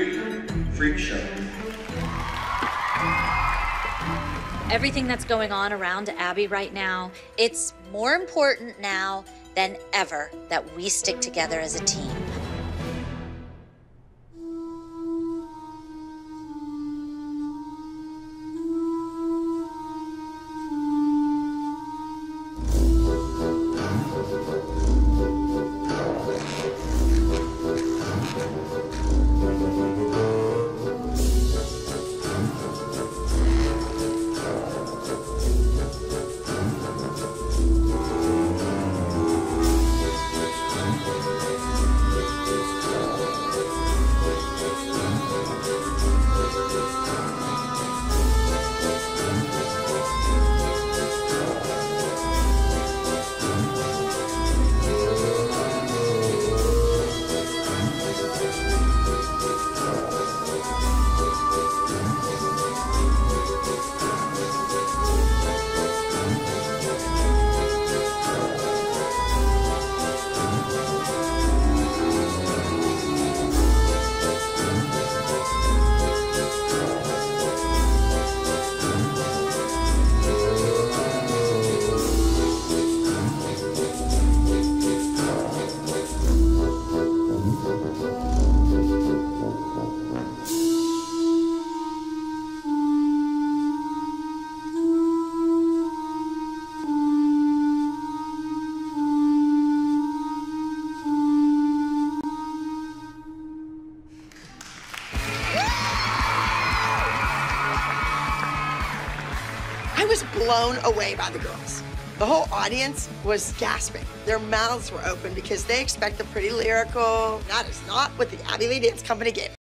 Freakshow. Everything that's going on around Abby right now, it's more important now than ever that we stick together as a team. I was blown away by the girls. The whole audience was gasping. Their mouths were open because they expect the pretty lyrical. That is not what the Abby Lee Dance Company gave.